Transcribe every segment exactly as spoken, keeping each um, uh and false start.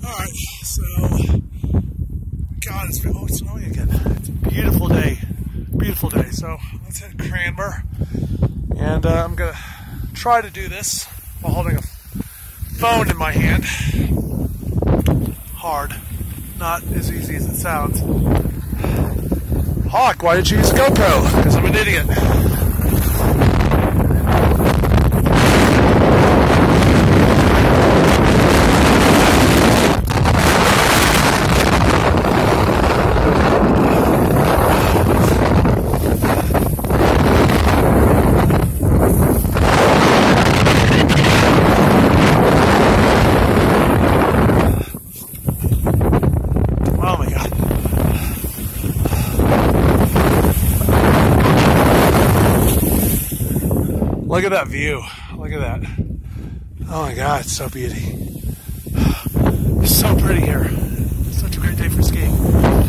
Alright, so, God, it's, oh, it's snowing again. It's a beautiful day. Beautiful day. So, let's hit Cranmer. And uh, I'm going to try to do this while holding a phone in my hand. Hard. Not as easy as it sounds. Hawk, why did you use a GoPro? Because I'm an idiot. Look at that view. Look at that. Oh my God, it's so beauty. It's so pretty here. It's such a great day for skiing.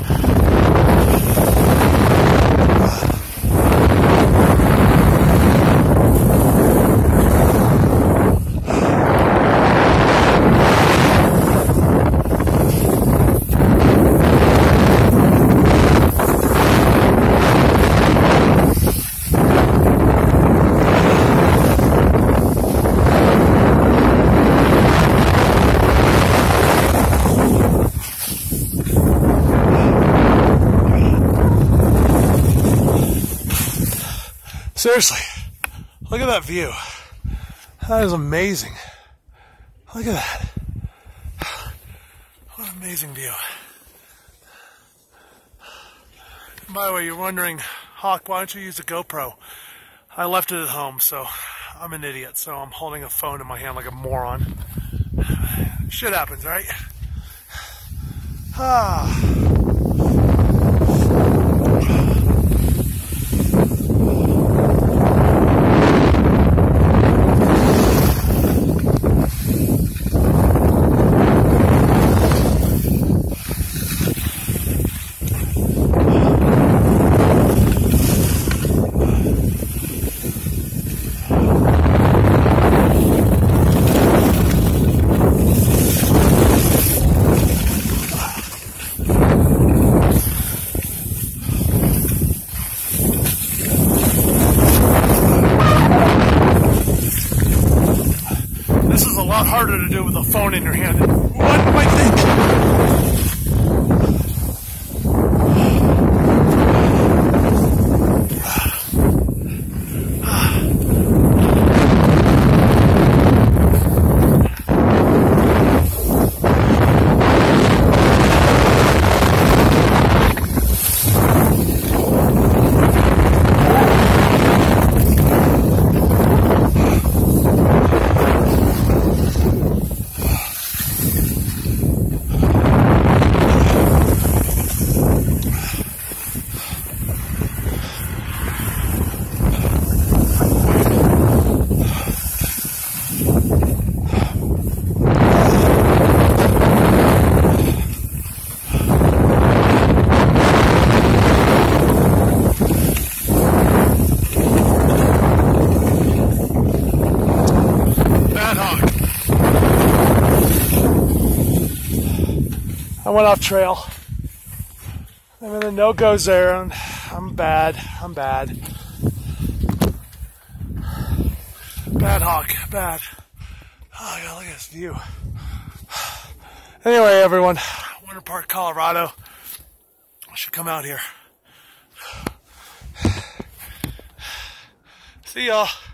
Seriously, look at that view. That is amazing. Look at that. What an amazing view. And by the way, you're wondering, Hawk, why don't you use a GoPro? I left it at home, so I'm an idiot, so I'm holding a phone in my hand like a moron. Shit happens, right? Ah. Harder to do with a phone in your hand. What do I think? I went off trail. I'm in a no-go zone. I'm bad. I'm bad. Bad Hawk. Bad. Oh, God, look at this view. Anyway, everyone, Winter Park, Colorado. I should come out here. See y'all.